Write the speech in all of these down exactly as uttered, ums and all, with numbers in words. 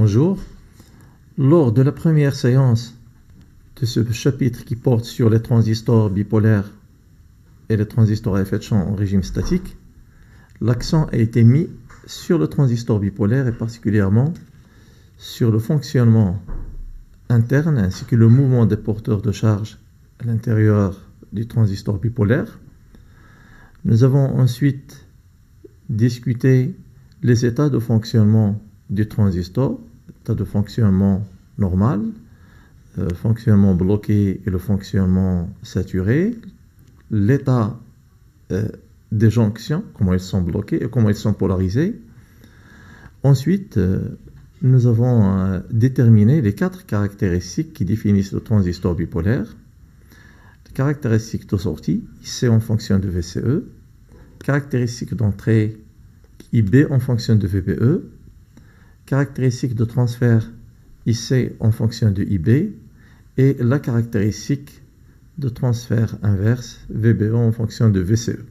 Bonjour. Lors de la première séance de ce chapitre qui porte sur les transistors bipolaires et les transistors à effet de champ en régime statique, l'accent a été mis sur le transistor bipolaire et particulièrement sur le fonctionnement interne ainsi que le mouvement des porteurs de charge à l'intérieur du transistor bipolaire. Nous avons ensuite discuté les états de fonctionnement du transistor, état de fonctionnement normal, euh, fonctionnement bloqué et le fonctionnement saturé, l'état euh, des jonctions, comment elles sont bloquées et comment elles sont polarisées. Ensuite, euh, nous avons euh, déterminé les quatre caractéristiques qui définissent le transistor bipolaire. Les caractéristiques de sortie, I C en fonction de V C E, caractéristiques d'entrée, I B en fonction de V B E, caractéristique de transfert I C en fonction de I B et la caractéristique de transfert inverse V B E en fonction de V C E.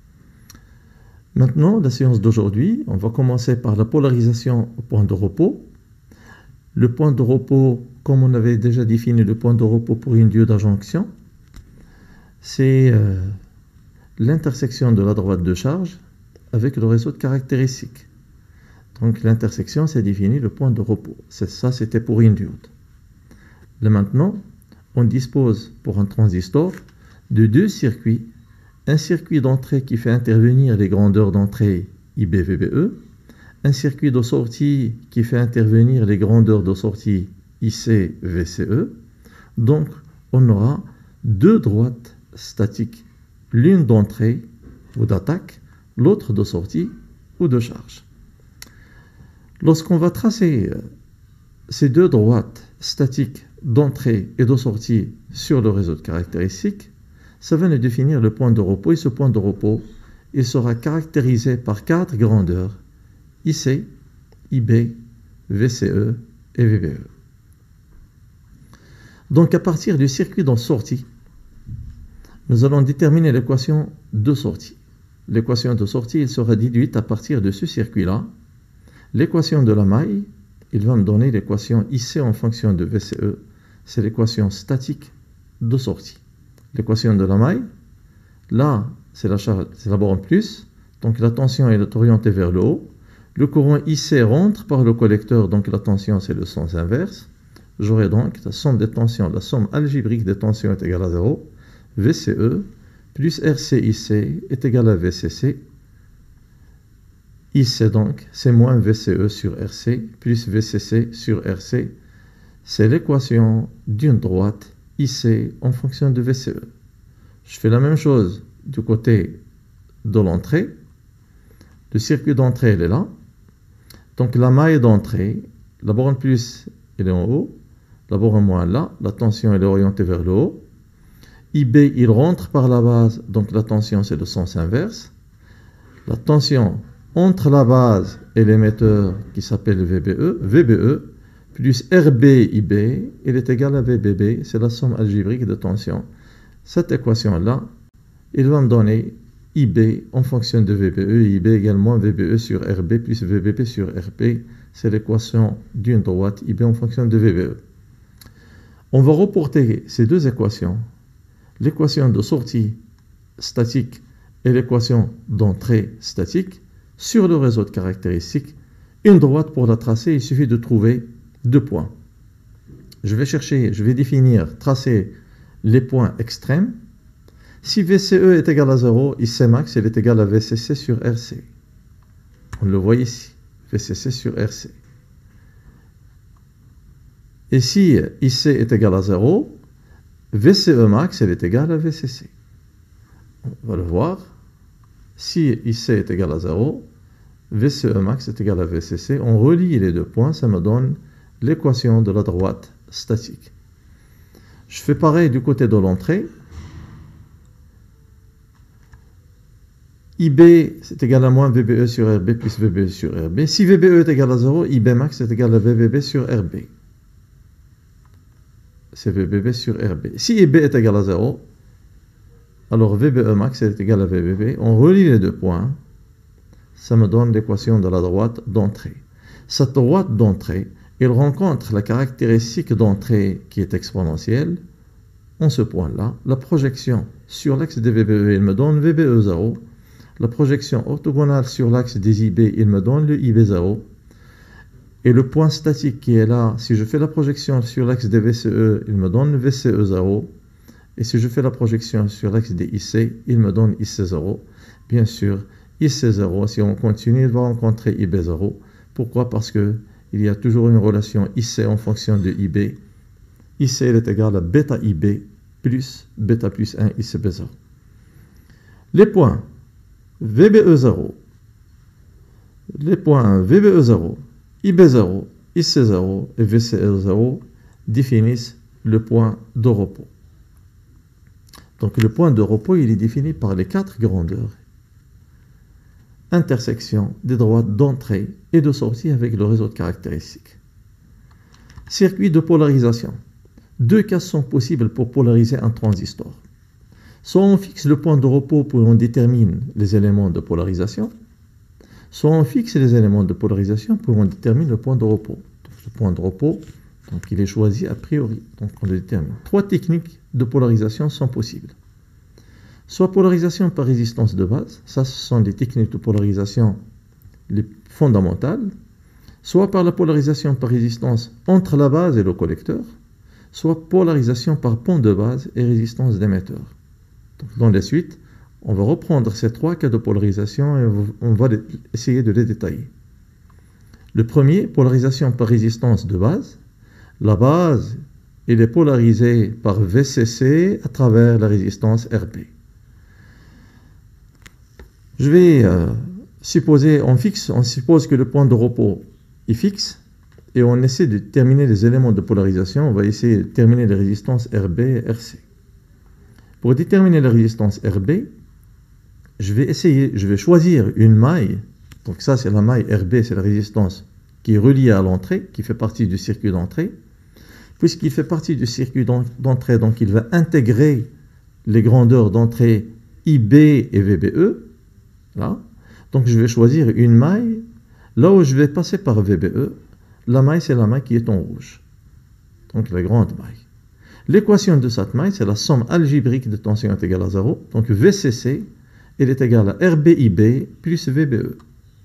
Maintenant, la séance d'aujourd'hui, on va commencer par la polarisation au point de repos. Le point de repos, comme on avait déjà défini le point de repos pour une diode à jonction, c'est euh, l'intersection de la droite de charge avec le réseau de caractéristiques. Donc l'intersection, c'est défini le point de repos. Ça, c'était pour une diode. Là maintenant, on dispose pour un transistor de deux circuits. Un circuit d'entrée qui fait intervenir les grandeurs d'entrée I B V B E, un circuit de sortie qui fait intervenir les grandeurs de sortie I C V C E. Donc, on aura deux droites statiques, l'une d'entrée ou d'attaque, l'autre de sortie ou de charge. Lorsqu'on va tracer ces deux droites statiques d'entrée et de sortie sur le réseau de caractéristiques, ça va nous définir le point de repos, et ce point de repos, il sera caractérisé par quatre grandeurs, I C, I B, V C E et V B E. Donc à partir du circuit de sortie, nous allons déterminer l'équation de sortie. L'équation de sortie, il sera déduite à partir de ce circuit-là. L'équation de la maille, il va me donner l'équation I C en fonction de V C E, c'est l'équation statique de sortie. L'équation de la maille, là, c'est la charge, c'est la borne plus, donc la tension est orientée vers le haut. Le courant I C rentre par le collecteur, donc la tension, c'est le sens inverse. J'aurai donc la somme des tensions, la somme algébrique des tensions est égale à zéro. V C E plus R C I C est égal à V C C. I C donc, c'est moins V C E sur R C plus V C C sur R C. C'est l'équation d'une droite I C en fonction de V C E. Je fais la même chose du côté de l'entrée. Le circuit d'entrée, il est là. Donc la maille d'entrée, la borne plus, elle est en haut. La borne moins là. La tension, elle est orientée vers le haut. I B, il rentre par la base, donc la tension, c'est le sens inverse. La tension entre la base et l'émetteur qui s'appelle V B E, V B E, plus R B I B, il est égal à V B B, c'est la somme algébrique de tension. Cette équation-là, il va me donner I B en fonction de V B E, I B égale moins V B E sur R B plus V B B sur R P, c'est l'équation d'une droite I B en fonction de V B E. On va reporter ces deux équations, l'équation de sortie statique et l'équation d'entrée statique, sur le réseau de caractéristiques. Une droite pour la tracer, il suffit de trouver deux points. Je vais chercher, je vais définir, tracer les points extrêmes. Si V C E est égal à zéro, I C max il est égal à V C C sur R C. On le voit ici, V C C sur R C. Et si I C est égal à zéro, V C E max il est égal à V C C. On va le voir. Si I C est égal à zéro, V C E max est égal à V C C. On relie les deux points, ça me donne l'équation de la droite statique. Je fais pareil du côté de l'entrée. I B c'est égal à moins V B E sur R B plus V B E sur R B. Si V B E est égal à zéro, I B max est égal à V B B sur R B. C'est V B B sur R B. Si I B est égal à zéro, alors V B E max est égal à V B B. On relie les deux points. Ça me donne l'équation de la droite d'entrée. Cette droite d'entrée, il rencontre la caractéristique d'entrée qui est exponentielle. En ce point-là, la projection sur l'axe des V B E, il me donne V B E zéro. La projection orthogonale sur l'axe des I B, il me donne le I B zéro. Et le point statique qui est là, si je fais la projection sur l'axe des V C E, il me donne V C E zéro. Et si je fais la projection sur l'axe des I C, il me donne I C zéro. Bien sûr, I C zéro, si on continue, il va rencontrer I B zéro. Pourquoi? Parce qu'il y a toujours une relation I C en fonction de I B. I C est égal à bêta I B plus bêta plus un I C B zéro. Les points V B E zéro, les points V B E zéro, I B zéro, I C zéro et V C E zéro définissent le point de repos. Donc le point de repos, il est défini par les quatre grandeurs. Intersection des droites d'entrée et de sortie avec le réseau de caractéristiques. Circuit de polarisation. Deux cas sont possibles pour polariser un transistor. Soit on fixe le point de repos pour on détermine les éléments de polarisation, soit on fixe les éléments de polarisation pour on détermine le point de repos. Donc, le point de repos, donc, il est choisi a priori, donc on le détermine. Trois techniques de polarisation sont possibles. Soit polarisation par résistance de base, ça ce sont des techniques de polarisation les fondamentales, soit par la polarisation par résistance entre la base et le collecteur, soit polarisation par pont de base et résistance d'émetteur. Donc, dans la suite, on va reprendre ces trois cas de polarisation et on va essayer de les détailler. Le premier, polarisation par résistance de base. La base, elle est polarisée par V C C à travers la résistance R B. Je vais euh, supposer, on fixe, on suppose que le point de repos est fixe et on essaie de déterminer les éléments de polarisation. On va essayer de déterminer les résistances R B et R C. Pour déterminer la résistance R B, je vais essayer, je vais choisir une maille. Donc ça, c'est la maille R B, c'est la résistance qui est reliée à l'entrée, qui fait partie du circuit d'entrée. Puisqu'il fait partie du circuit d'entrée, donc il va intégrer les grandeurs d'entrée I B et V B E. Là. Donc je vais choisir une maille. Là où je vais passer par V B E, la maille, c'est la maille qui est en rouge. Donc la grande maille. L'équation de cette maille, c'est la somme algébrique de tension est égale à zéro. Donc V C C, elle est égale à R B I B plus V B E.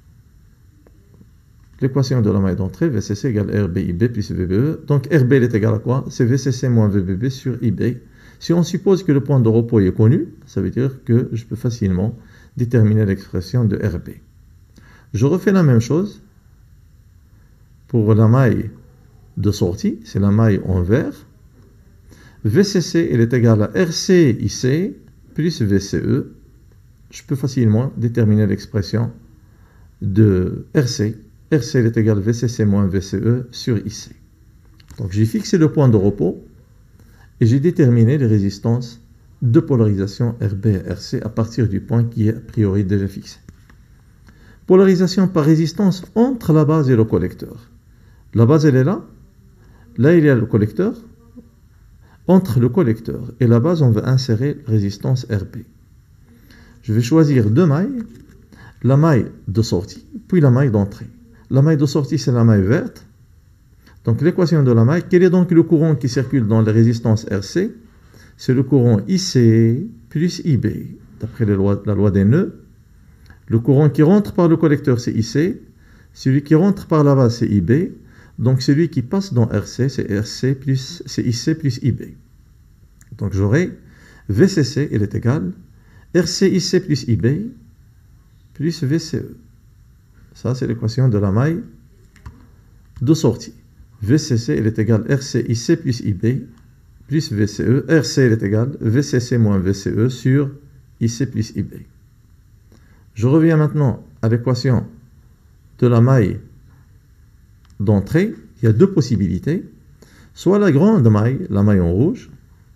L'équation de la maille d'entrée, V C C égale R B I B plus V B E. Donc R B elle est égale à quoi? C'est V C C moins V B B sur I B. Si on suppose que le point de repos est connu, ça veut dire que je peux facilement déterminer l'expression de R B. Je refais la même chose pour la maille de sortie, c'est la maille en vert. V C C elle est égale à R C I C plus V C E. Je peux facilement déterminer l'expression de R C. R C est égal à V C C moins V C E sur I C. Donc j'ai fixé le point de repos et j'ai déterminé les résistances de polarisation R B et R C à partir du point qui est a priori déjà fixé. Polarisation par résistance entre la base et le collecteur. La base elle est là. Là il y a le collecteur. Entre le collecteur et la base on va insérer résistance R B. Je vais choisir deux mailles. La maille de sortie puis la maille d'entrée. La maille de sortie, c'est la maille verte. Donc l'équation de la maille, quel est donc le courant qui circule dans la résistance R C? C'est le courant I C plus I B. D'après la loi des nœuds, le courant qui rentre par le collecteur, c'est I C. Celui qui rentre par la base, c'est I B. Donc celui qui passe dans R C, c'est R C plus, c'est I C plus I B. Donc j'aurai V C C, il est égal R C I C plus I B plus V C E. Ça, c'est l'équation de la maille de sortie. V C C, elle est égale R C I C plus I B plus V C E. R C, elle est égale V C C moins V C E sur I C plus I B. Je reviens maintenant à l'équation de la maille d'entrée. Il y a deux possibilités. Soit la grande maille, la maille en rouge,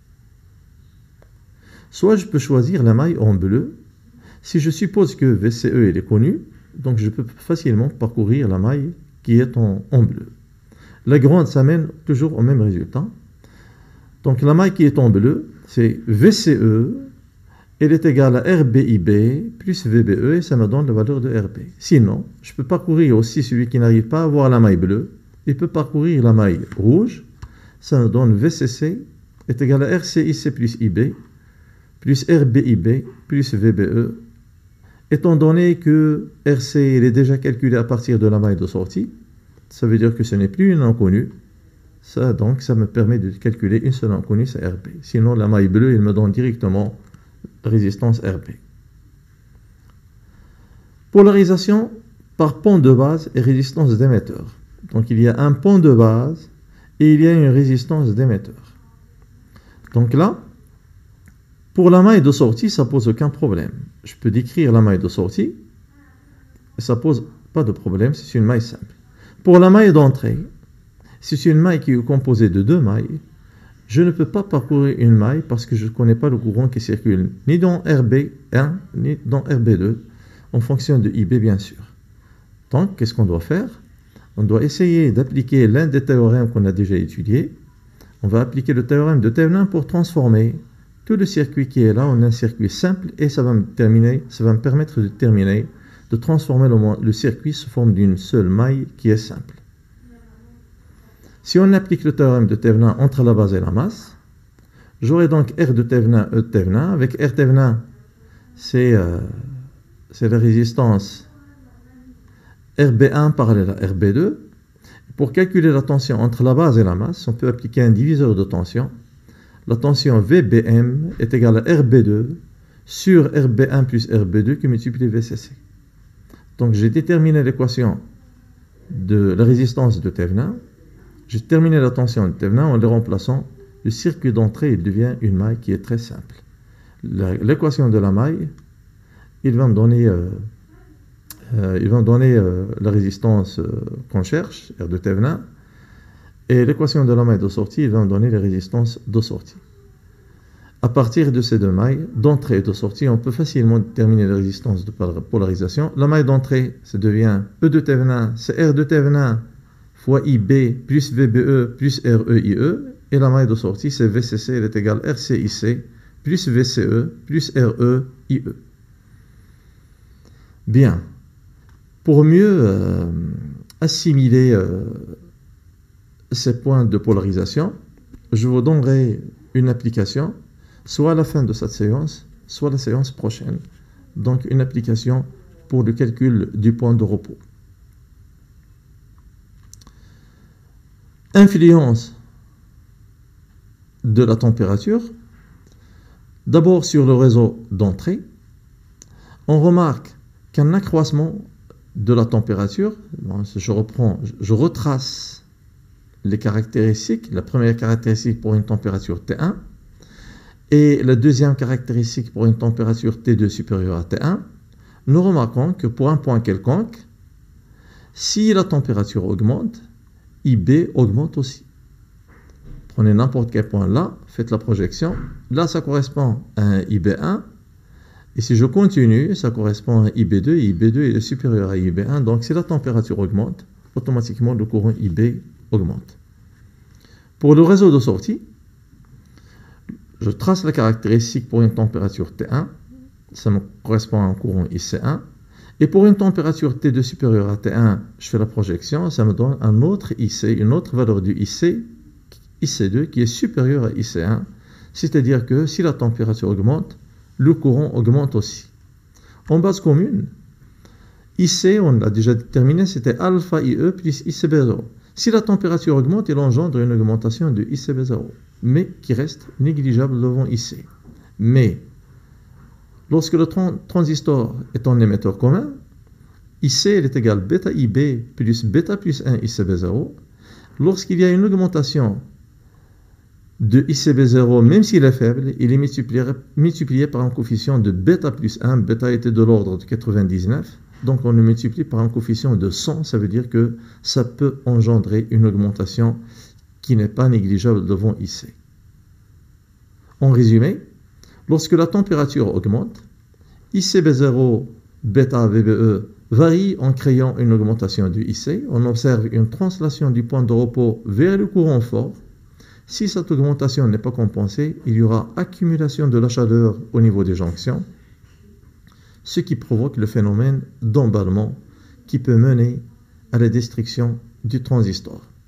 soit je peux choisir la maille en bleu. Si je suppose que V C E elle est connue, donc je peux facilement parcourir la maille qui est en, en bleu. La grande, ça mène toujours au même résultat. Donc la maille qui est en bleu, c'est V C E, elle est égale à R B I B plus V B E, et ça me donne la valeur de R B. Sinon, je peux parcourir aussi celui qui n'arrive pas à voir la maille bleue. il peut parcourir la maille rouge. Ça nous donne V C C est égal à R C I C plus I B plus R B I B plus V B E. Étant donné que R C il est déjà calculé à partir de la maille de sortie, ça veut dire que ce n'est plus une inconnue. Ça, donc, ça me permet de calculer une seule inconnue, c'est R B. Sinon, la maille bleue, il me donne directement résistance R B. Polarisation par pont de base et résistance d'émetteur. Donc, il y a un pont de base et il y a une résistance d'émetteur. Donc là, pour la maille de sortie, ça ne pose aucun problème. Je peux décrire la maille de sortie et ça ne pose pas de problème, c'est une maille simple. Pour la maille d'entrée, c'est une maille qui est composée de deux mailles. Je ne peux pas parcourir une maille parce que je ne connais pas le courant qui circule ni dans R B un ni dans R B deux en fonction de I B bien sûr. Donc, qu'est-ce qu'on doit faire? On doit essayer d'appliquer l'un des théorèmes qu'on a déjà étudiés. On va appliquer le théorème de Thevenin pour transformer tout le circuit qui est là en un circuit simple et ça va me, terminer, ça va me permettre de terminer, de transformer le, le circuit sous forme d'une seule maille qui est simple. Si on applique le théorème de Thevenin entre la base et la masse, j'aurai donc R de Thevenin, E de Thevenin. Avec R Thevenin, c'est euh, la résistance R B un parallèle à R B deux. Pour calculer la tension entre la base et la masse, on peut appliquer un diviseur de tension. La tension V B M est égale à R B deux sur R B un plus R B deux qui multiplie V C C. Donc j'ai déterminé l'équation de la résistance de Thevenin. J'ai terminé la tension de Thevenin en les remplaçant. Le circuit d'entrée il devient une maille qui est très simple. L'équation de la maille, il va me donner, euh, euh, il va me donner euh, la résistance euh, qu'on cherche, R de Thevenin. Et l'équation de la maille de sortie, il va me donner les résistances de sortie. À partir de ces deux mailles, d'entrée et de sortie, on peut facilement déterminer les résistances de polarisation. La maille d'entrée, ça devient E de Thevenin, c'est R de Thevenin fois I B plus V B E plus R E I E. Et la maille de sortie, c'est V C C, elle est égale R C I C plus V C E plus R E I E. Bien. Pour mieux euh, assimiler euh, ces points de polarisation, je vous donnerai une application, soit à la fin de cette séance, soit la séance prochaine. Donc une application pour le calcul du point de repos. Influence de la température. D'abord sur le réseau d'entrée, on remarque qu'un accroissement de la température, je reprends, je retrace les caractéristiques. La première caractéristique pour une température T un et la deuxième caractéristique pour une température T deux supérieure à T un. Nous remarquons que pour un point quelconque, si la température augmente, I B augmente aussi. Prenez n'importe quel point là, faites la projection. Là, ça correspond à un I B un. Et si je continue, ça correspond à un I B deux. Et I B deux est supérieur à I B un. Donc, si la température augmente, automatiquement, le courant I B augmente. Pour le réseau de sortie, je trace la caractéristique pour une température T un. Ça me correspond à un courant I C un. Et pour une température T deux supérieure à T un, je fais la projection. Ça me donne un autre I C, une autre valeur du I C, I C deux, qui est supérieure à I C un. C'est-à-dire que si la température augmente, le courant augmente aussi. En base commune, I C, on l'a déjà déterminé, c'était alpha I E plus I C B zéro. Si la température augmente, il engendre une augmentation de I C B zéro, mais qui reste négligeable devant I C. Mais, lorsque le transistor est en émetteur commun, I C est égal bêta I B plus bêta plus un I C B zéro. Lorsqu'il y a une augmentation de I C B zéro, même s'il est faible, il est multiplié, multiplié par un coefficient de bêta plus un. Bêta était de l'ordre de quatre-vingt-dix-neuf. Donc on le multiplie par un coefficient de cent. Ça veut dire que ça peut engendrer une augmentation qui n'est pas négligeable devant I C. En résumé, lorsque la température augmente, I C B zéro, bêta V B E varie en créant une augmentation du I C. On observe une translation du point de repos vers le courant fort. Si cette augmentation n'est pas compensée, il y aura accumulation de la chaleur au niveau des jonctions, ce qui provoque le phénomène d'emballement qui peut mener à la destruction du transistor.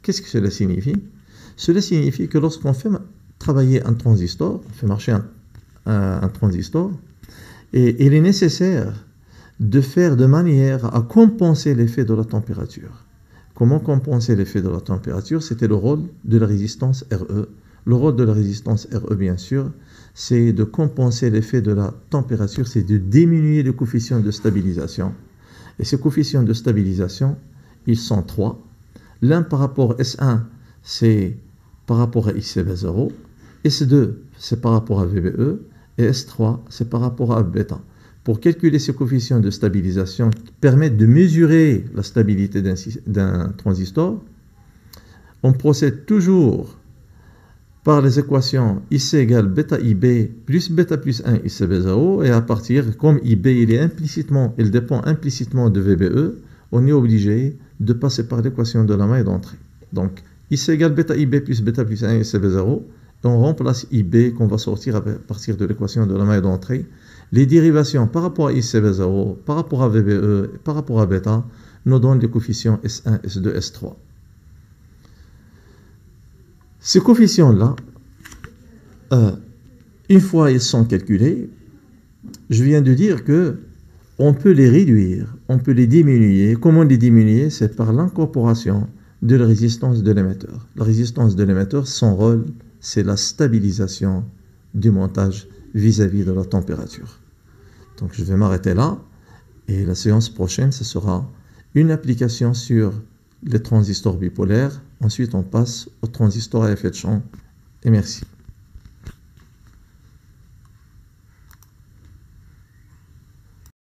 Qu'est-ce que cela signifie? Cela signifie que lorsqu'on fait travailler un transistor, on fait marcher un, un, un transistor, et il est nécessaire de faire de manière à compenser l'effet de la température. Comment compenser l'effet de la température? C'était le rôle de la résistance R E. Le rôle de la résistance R E, bien sûr, c'est de compenser l'effet de la température, c'est de diminuer le coefficient de stabilisation. Et ces coefficients de stabilisation, ils sont trois. L'un par rapport à S un, c'est par rapport à I C B zéro. S deux, c'est par rapport à V B E. Et S trois, c'est par rapport à bêta. Pour calculer ces coefficients de stabilisation qui permettent de mesurer la stabilité d'un transistor, on procède toujours par les équations I C égale bêta I B plus bêta plus un I C B zéro, et à partir, comme I B il est implicitement, il dépend implicitement de V B E, on est obligé de passer par l'équation de la maille d'entrée. Donc I C égale bêta I B plus bêta plus un I C B zéro, et on remplace I B qu'on va sortir à partir de l'équation de la maille d'entrée. Les dérivations par rapport à I C B zéro, par rapport à V B E, par rapport à bêta, nous donnent les coefficients S un, S deux, S trois. Ces coefficients-là, euh, une fois ils sont calculés, je viens de dire que on peut les réduire, on peut les diminuer. Comment les diminuer? C'est par l'incorporation de la résistance de l'émetteur. La résistance de l'émetteur, son rôle, c'est la stabilisation du montage vis-à-vis de la température. Donc je vais m'arrêter là, et la séance prochaine, ce sera une application sur les transistors bipolaires. Ensuite, on passe aux transistors à effet de champ, et merci.